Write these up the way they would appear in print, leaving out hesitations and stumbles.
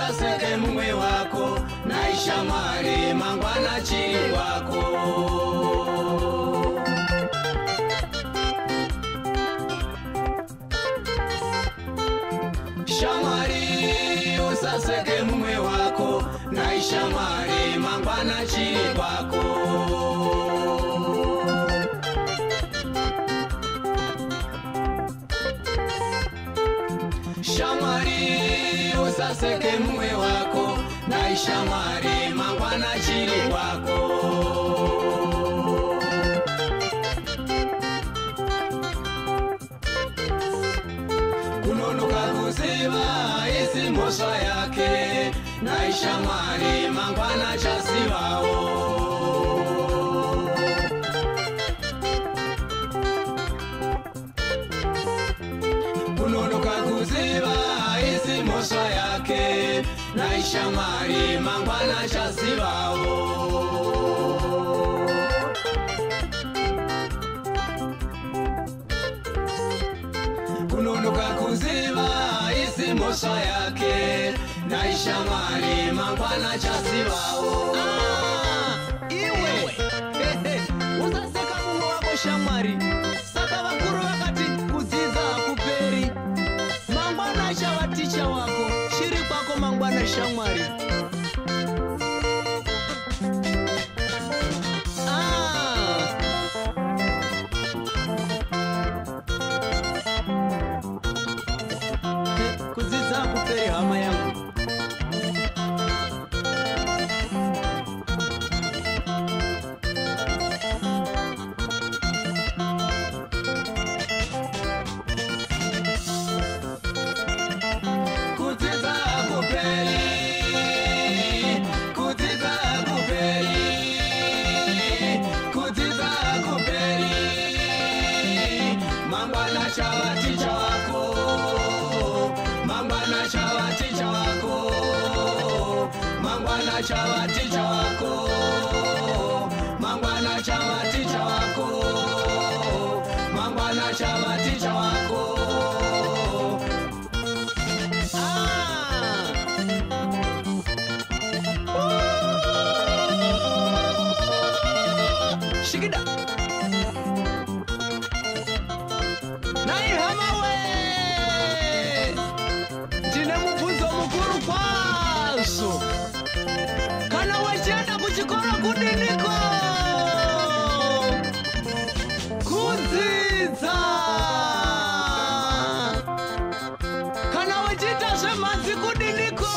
usaseke mumwe wako, naishamwari mangwana chiri wako. Shamwari usaseke mumwe wako, naishamwari mangwana chiri kwako. Shamwari usaseke mumwe wako, naishamwari mangwana chiri kwako. Kunonoka kuziva isi mhosva yake, naishamwari mangwana chasivawo. Kunonoka kuziva isi mhosva yake, naishamwari mangwana chasivawo. Kunonoka kuziva isi mhosva yake, naishamwari mangwana chasivawo. Iwe usaseka mumwe wako shamwari. Saka vakuru vakati kudzidza hakuperi, mangwana chava ticha wako, chiri kwako mangwana shamwari. Kudzidza hakuperi hama yangu. Kudzidza hakuperi, kudzidza hakuperi, kudzidza hakuperi, mangwana chava ticha wako, mangwana chava ticha wako, mangwana chava ticha wako, mangwana chava ticha wako, mangwana chava ticha wako. Shikida nai hama we, ndine mubvunzo mukuru kwazvo. Kana wachienda kuchikoro kudiniko? Kudzidza. Kana wachiita zvemhanzi kudiniko?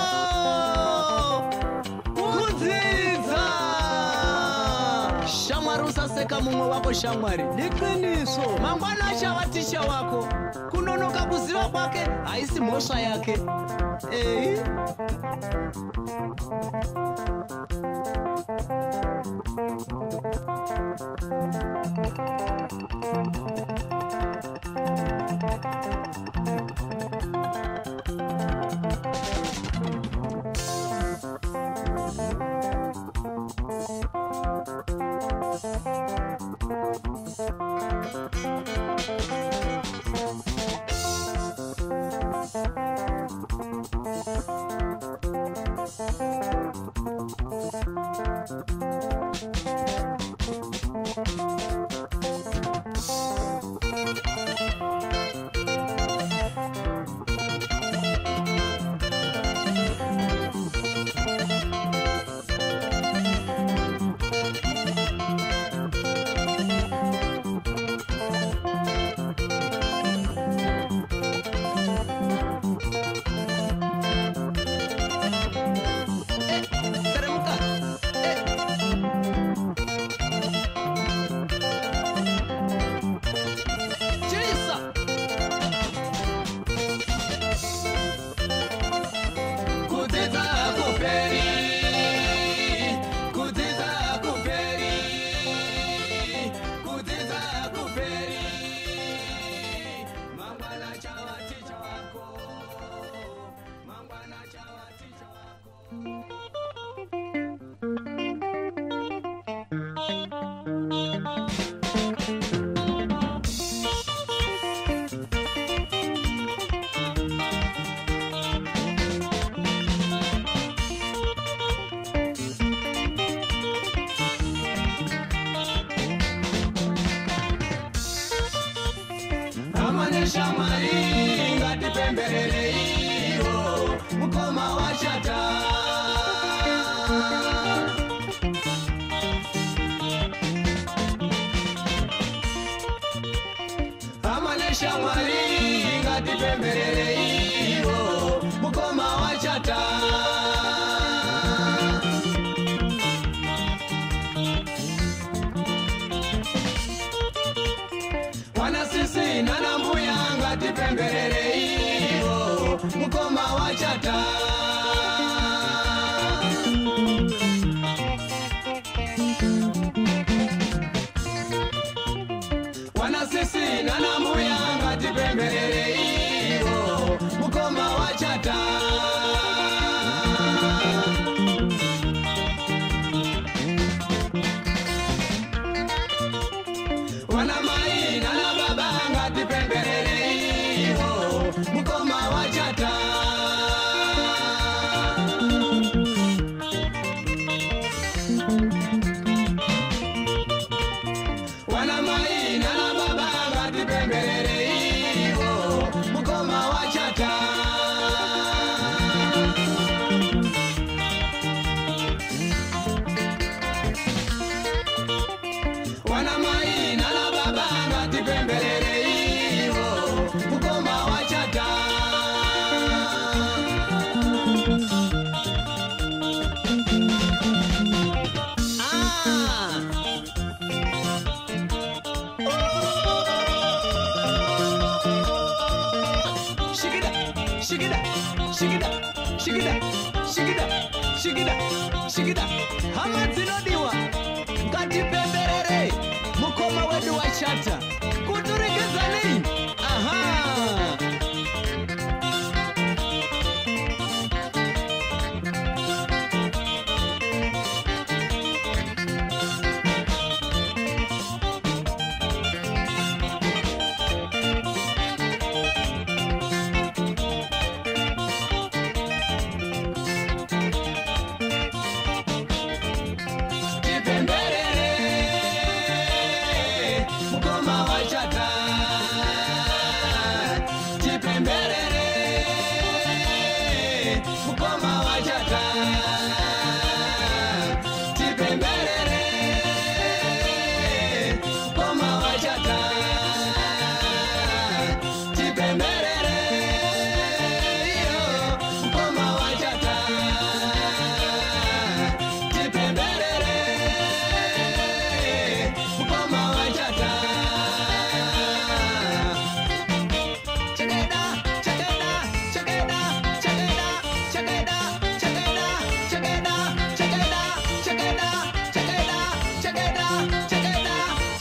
Kudzidza. Shamwari usaseka mumwe wako shamwari. Iqiniso. Mangwana achava ticha wako. Kunonoka kuziva kwake haisi mhosva yake. neshamwari ngatipemberere iyo mukoma wachata. Hama neshamwari ngatipemberere iyo mukoma wachata. Wanasisi nana mbuya ngatipemberere iyo mukoma wachata. Wanasisi nana mbuya ngatipemberere iyo mukoma wachata. Wana mai nana baba ngatipemberere iyo mukoma wachata. Wana mai nana baba ngatipemberere iyo mukoma wachata. Wana mai nana baba ngatipemberere iyo mukoma wachata. Shigida, shigida, shigida, shigida, shigida, shigida, shigida. Hama zinodiwa ngatipemberere mukoma wedu wachata. Kuturigezani. Aha. Tipemberere mukoma wachata. Tipemberere mukoma wachata. Tipemberere mukoma wachata. Tipemberere iyo mukoma wachata. Tipemberere mukoma wachata. Chageda, chageda, chageda, chageda, chageda, chageda, chageda, chageda, chageda, chageda, chageda, chageda.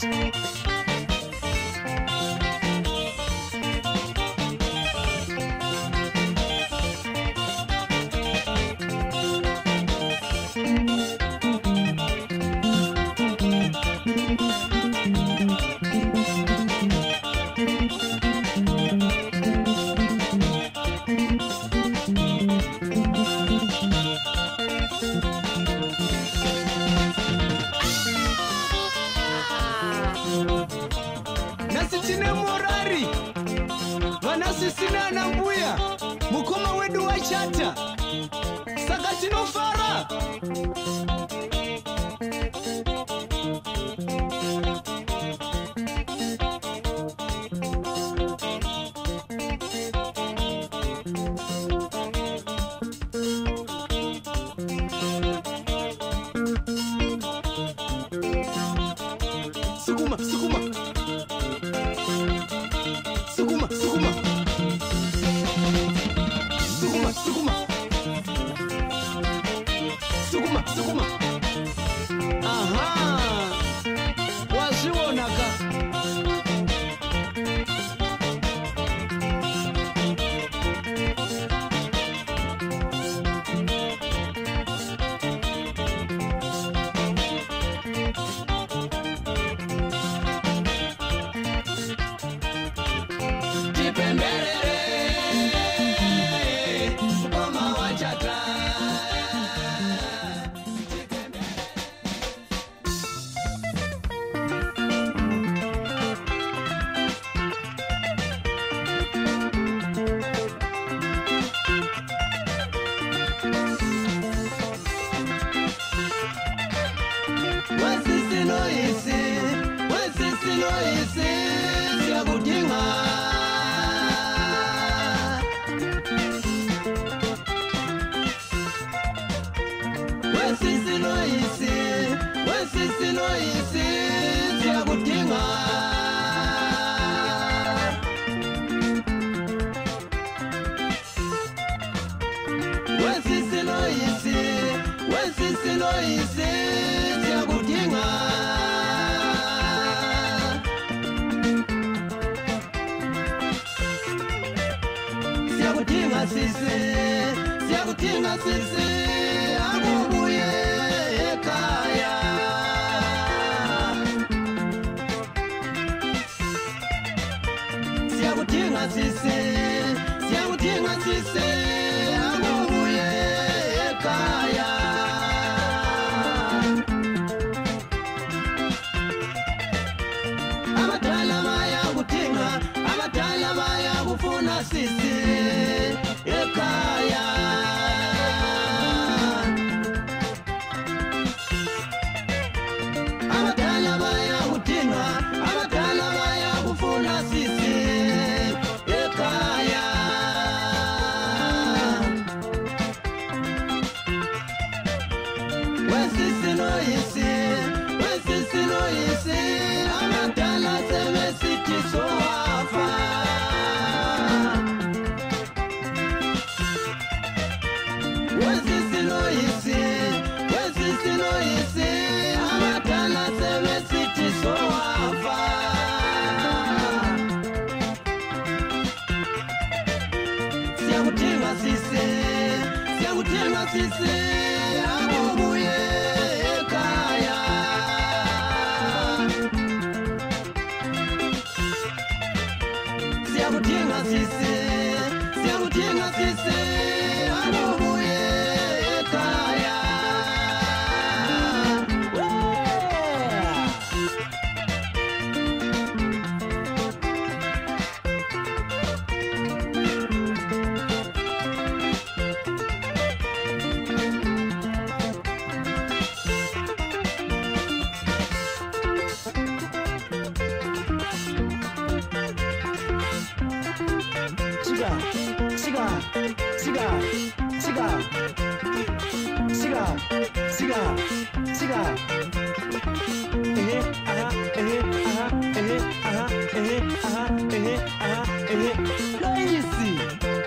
Nasitine morari vanasisina na mbuya mukoma wedu wachata. Saka tinofara. Sukuma, sukuma. Sukuma, sukuma. Sukuma, sukuma. Sukuma, sukuma. Aha. Wazionaka. Loisi siyakudinga Wesisi Loisi siyakudinga Wesisi Loisi siyakudinga Siyakudinga sisi akubuye ekhaya Siyakudinga sisi akubuye ekhaya Abadala bayakufuna sisi ekhaya Abadala bayakufuna sisi ekhaya Wesisi Loisi abadala sebesithi sowafa Wesisi Loisi abadala sebesithi sowafa Siyakudinga sisi akubuye ekhaya Siyakudinga sisi akubuye ekhaya Loisi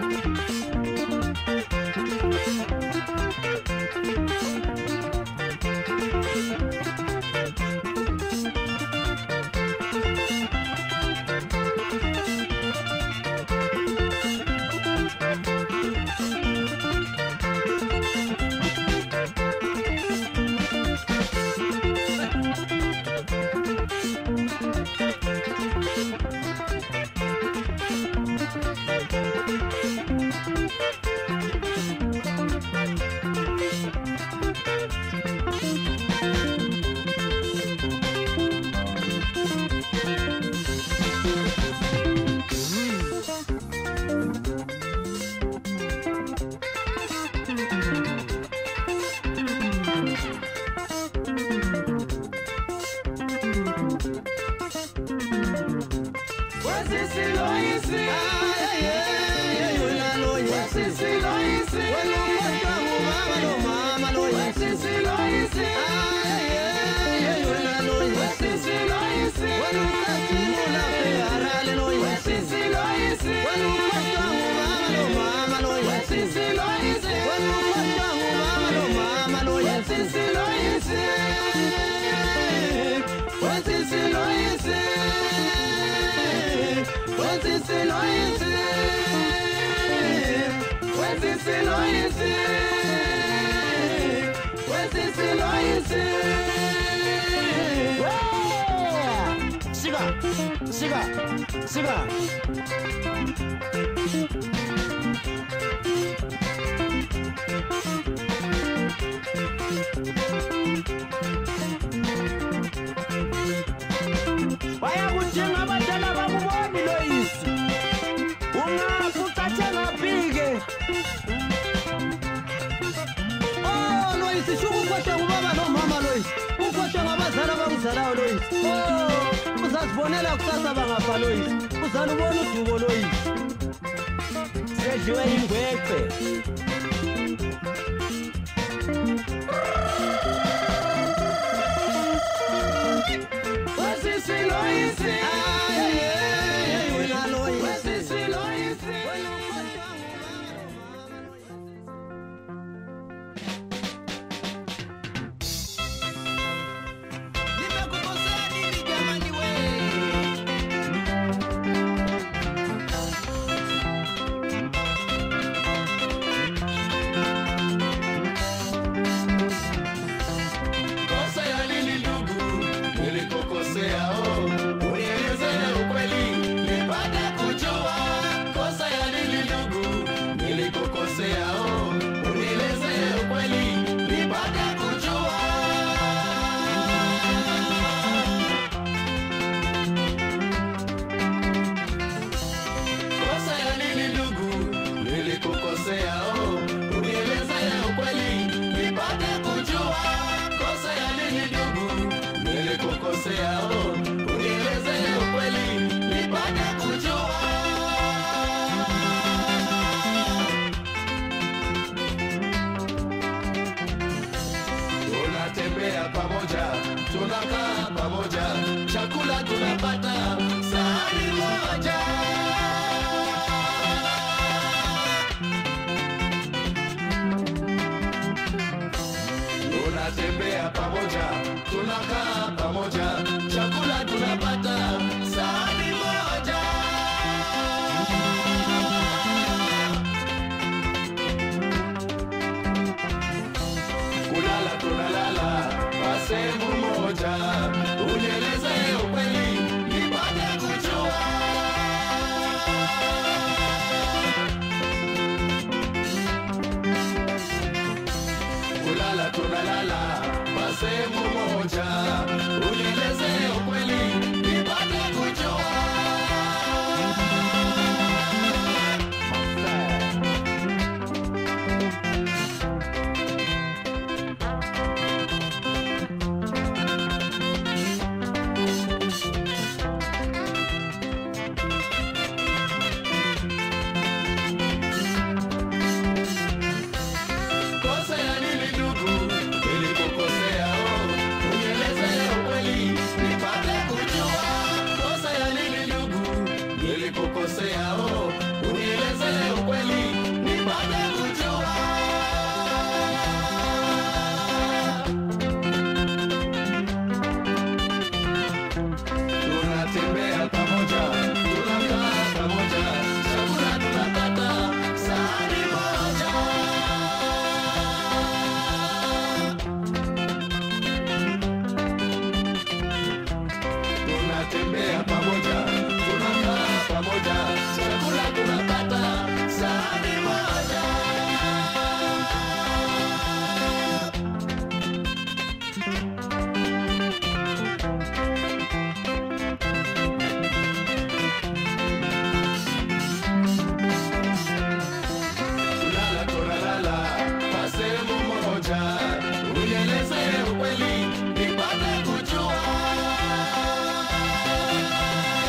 Siga. Bayakujenga abadala bakuboni Loisi. Ungakucathela phike. Oh Loisi, shuku kwasha ubaba nomama Loisi. Ukwasha ngabazala bakuzalayo Loisi. Oh, uzazibo Fonela kusasa bangapha Loyisi. Uzana ubona udubo Loyisi. Sedliwe ingwegwe. Wasisi Loyisi. Wena Loyisi. Wasisi Loyisi. Nimekukosea nini jamani we? Kosa ya nini ndugu? Nilikukosea unieleze ukweli nipate kujua. Kosa ya nini ndugu? Nilikukosea unieleze ukweli nipate kujua. Kosa ya nini ndugu? Nilikukosea unieleze ukweli nipate kujua. Kosa ya nini ndugu? Nilikukosea unieleze ukweli nipate kujua. Tunatembea pamoja, tunakaa pamoja, chakula tunapata sahani moja. Tunatembea pamoja, tunakaa pamoja, chakula tunapata sahani moja. Kulala tunalala kwa sehemu moja, unieleze ukweli nipate kujua. Kulala tunalala kwa sehemu moja, unieleze ukweli nipate kujua. Kosa ya nini ndugu? Nilikukosea unieleze ukweli nipate kujua. Kosa ya nini ndugu? Nilikukosea unieleze ukweli nipate kujua. Tunatembea pamoja, tunakaa pamoja, chakula tunapata sahani moja. Tunatembea pamoja, tunakaa pamoja, chakula tunapata sahani moja. Tulala tunalala kwa sehemu moja, unieleze ukweli nipate kujua.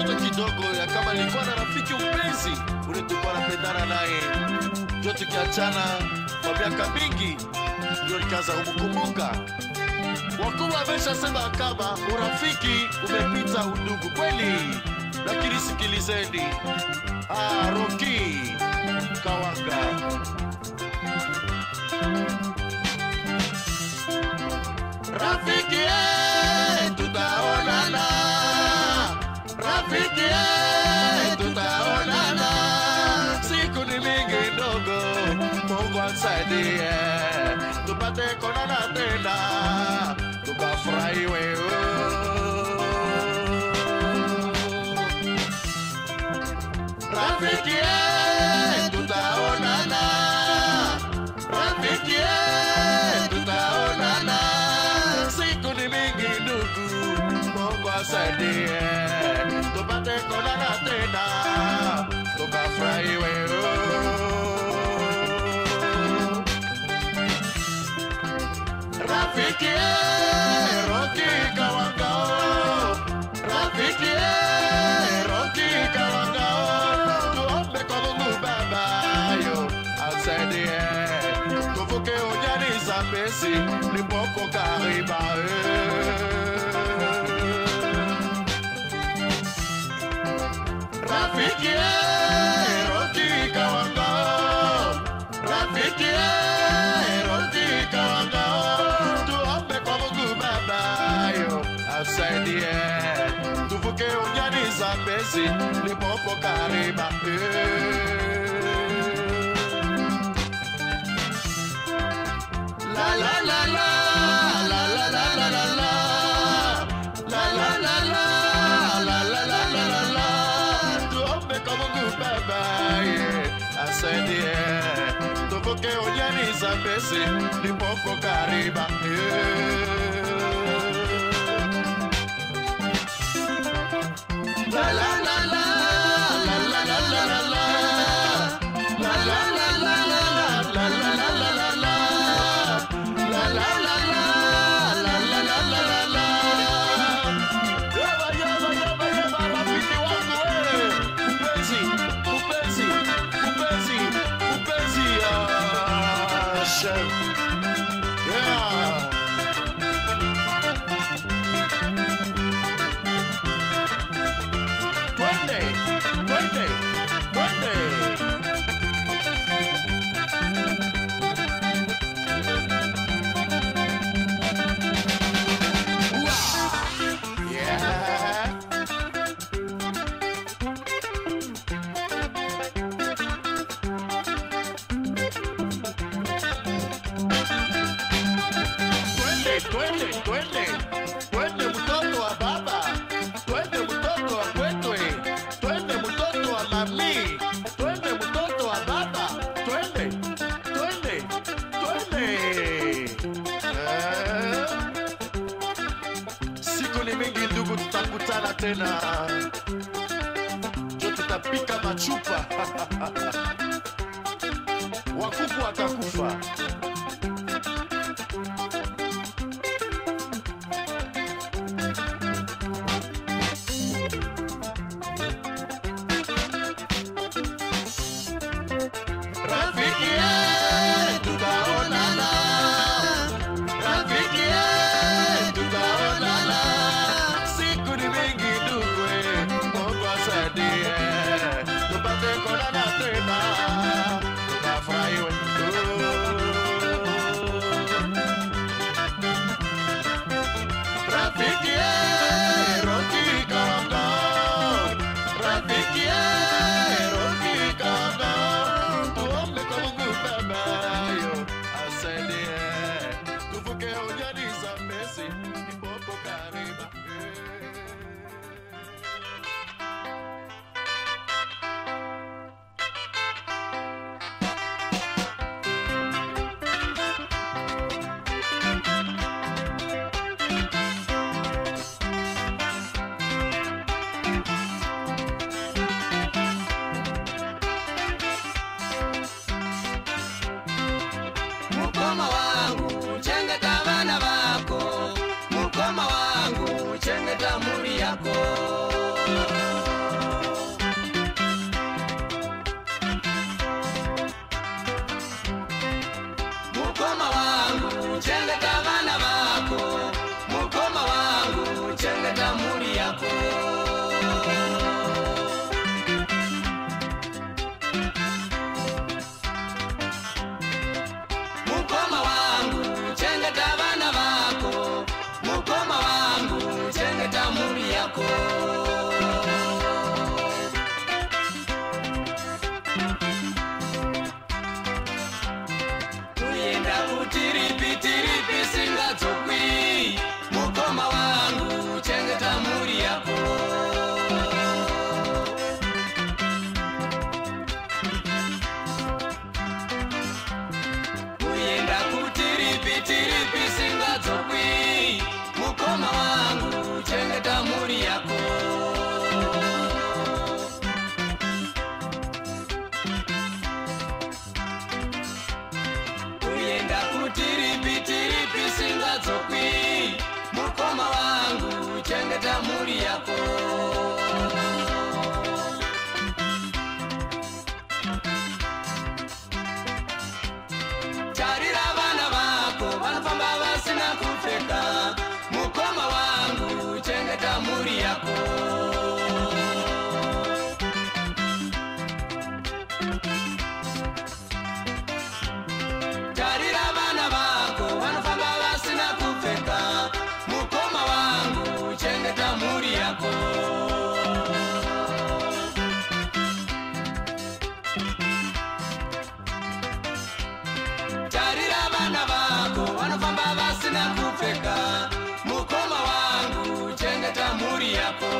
mtoto kidogo ya kama nilikuwa na rafiki mpenzi ule tulikuwa tunapendana naye. Ndio tukiachana kwa miaka mingi ndio nikaanza kumkumbuka. Wakubwa wameshasema kama urafiki umepita udugu kweli. Lakini sikilizeni. Roki Kawanga. Rafiki tutaonana. Rafiki tutaonana. Siku ni mingi ndogo, Mungu atusaidie tupate kuonana tena, tukafurahi wewe. Rafiki tutaonana. Rafiki tutaonana. Siku ni mingi ndugu, Mungu atusaidie tupate kuonana tena, tukafurahi wewe. Rafiki Roki Kawanga. Rafiki Roki Kawanga. Tuombe kwa Mungu Baba yo atusaidie tuvuke ujani za pesi lipoko kariba. Rafiki Roki Kawanga. Rafiki Roki Kawanga. Tuombe kwa Mungu Baba yo atusaidie tuvuke ujani za pesi lipoko kariba. La la la la la la la la la la la la la la la la la la la. Tuombe kwa Mungu Baba atusaidie tuvuke ujani za pesi lipoko kariba. La la la la la la la la la la la la la la la la la la la la. La la la la la la la la la la. Yaba yaba yaba yaba rafiki wangu wewe. Mpenzi, mpenzi, mpenzi, mpenzi ya chef. Yeah. Twende, twende, twende. Twende mtoto wa baba, twende mtoto wa kwetwe, twende mtoto wa mami, twende mtoto wa baba, twende. Siku ni mingi ndugu, tutakutana tena, ndio tutapika machupa. Wakuku watakufa. Mukoma wangu chengeta muri yako. tarira vana vako vanofamba vasina kupfeka mukoma wangu chengeta mhuri yako tarira vana vako vanofamba vasina kupfeka mukoma wangu chengeta mhuri yako tarira vana vako vanofamba vasina kupfeka mukoma wangu chengeta mhuri yako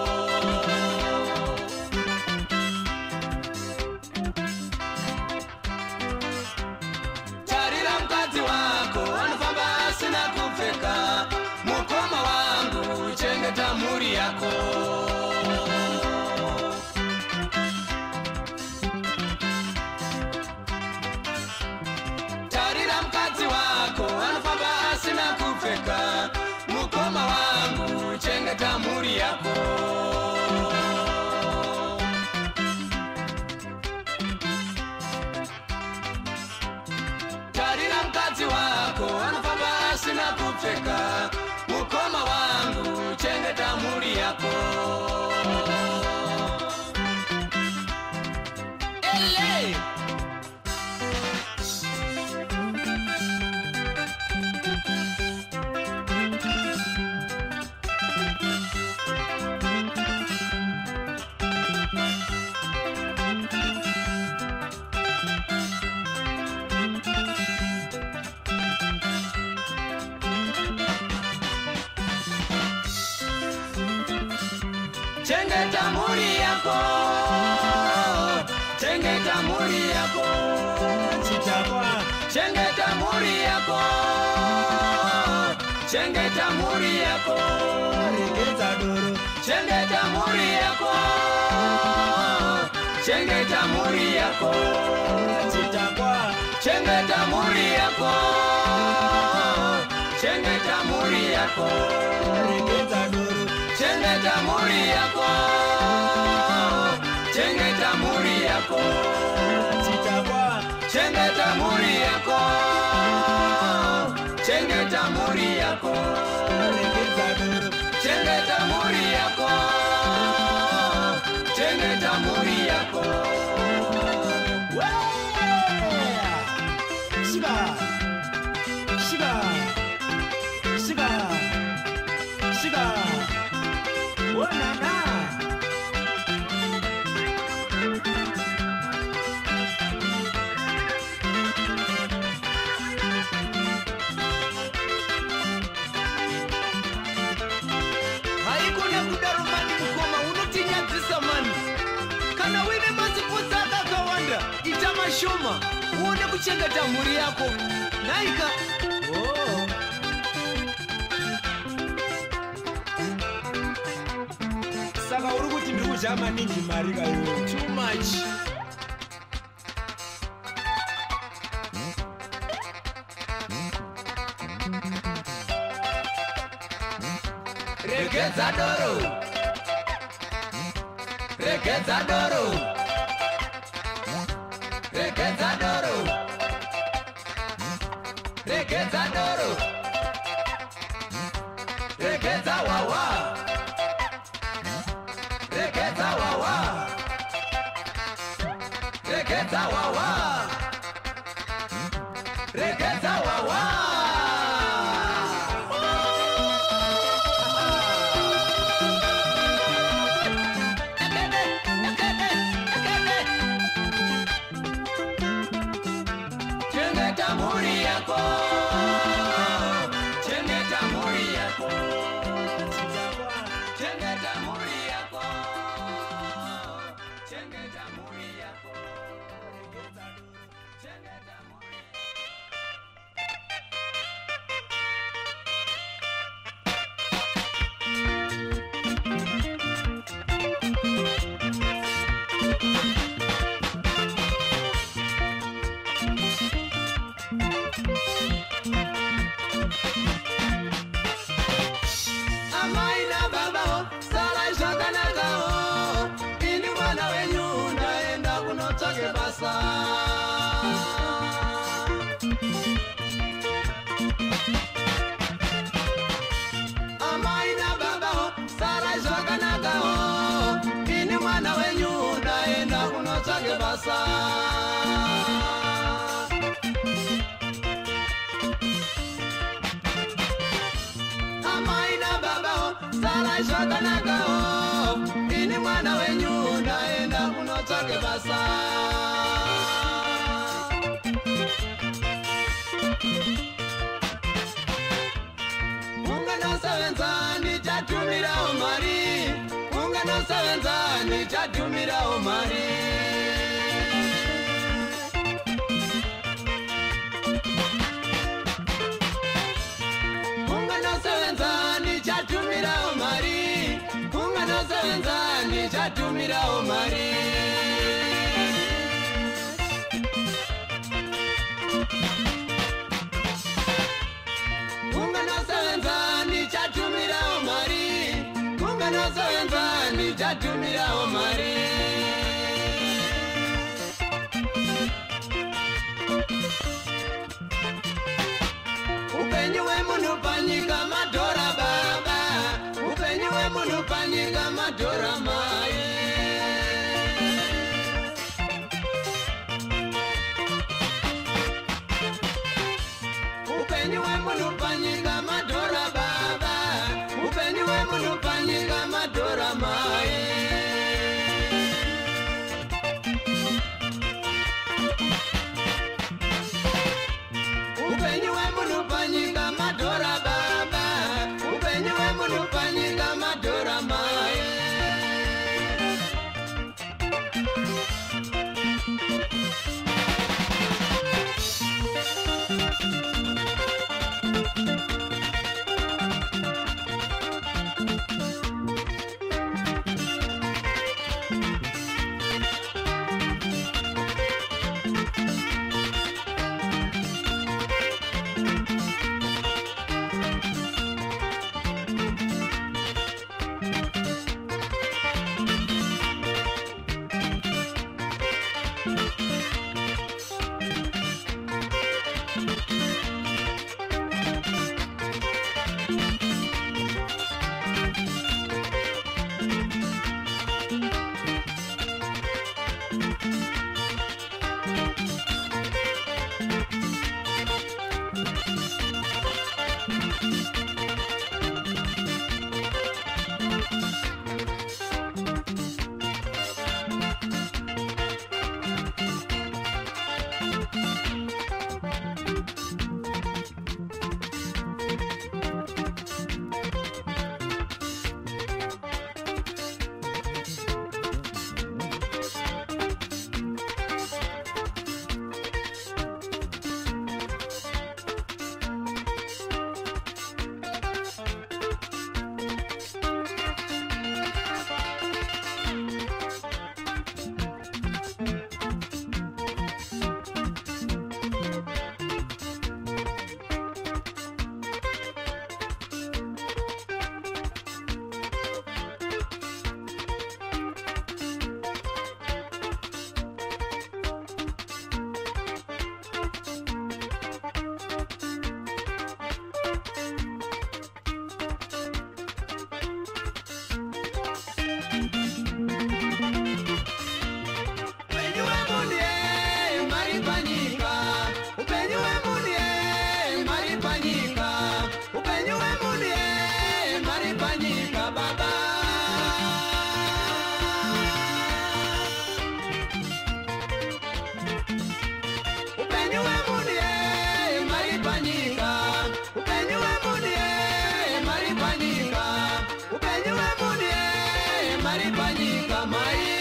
tarira mukadzi wako vanofamba vasina kupfeka mukoma wangu chengeta mhuri yako tarira mukadzi wako vanofamba asina kupfeka mukoma wangu chengeta mhuri yako tarira mukadzi wako vanofamba asina kupfeka mukoma wangu chengeta mhuri yako ele chengeta mhuri yako chengeta mhuri yako chitakwa chengeta mhuri yako chengeta mhuri yako regeza doro chengeta mhuri yako chengeta mhuri yako chitakwa chengeta mhuri yako chengeta mhuri yako regeza doro chengeta mhuri yako chengeta mhuri yako chitakwa chengeta mhuri yako chengeta mhuri yako regeza doro chengeta mhuri yako chengeta mhuri yako shiba shiba shiba shiba wanana haikona kudarumani mukoma unotinyadzisa mani kana uine maziputsa akakawanda ita mashoma uone kuchengeta mhuri yako naika saka uri kuti ndiri kudya maningi mari kaiwe too much regeza doro regeza doro regeza doro regeza doro regeza wawa regeza wawa regeza wawa regeza wawa chengeta mhuri yako chengeta mhuri yako chengeta mhuri yako chengeta mhuri yako chengeta mhuri basa. Amaina babao sala shotanagao, ini mwana wenyu naenda kunotoke basa. Ungano sevenzani chatumira omari, ungano sevenzani chatumira omari. Ungano sevenzani chatumira omari, ungano sevenzani chatumira omari. Chatumira omari, kungano sevenzani chatumira omari. Upenyu wemunu panyika madora baba, upenyu wemunu panyika madora mai. Upenyu wemunu panyika madora baba, upenyu wemunu panyika madora mai. Upenyu wemunu panyika madora baba, upenyu wemunu panyika madora mai. Maripanyika mai.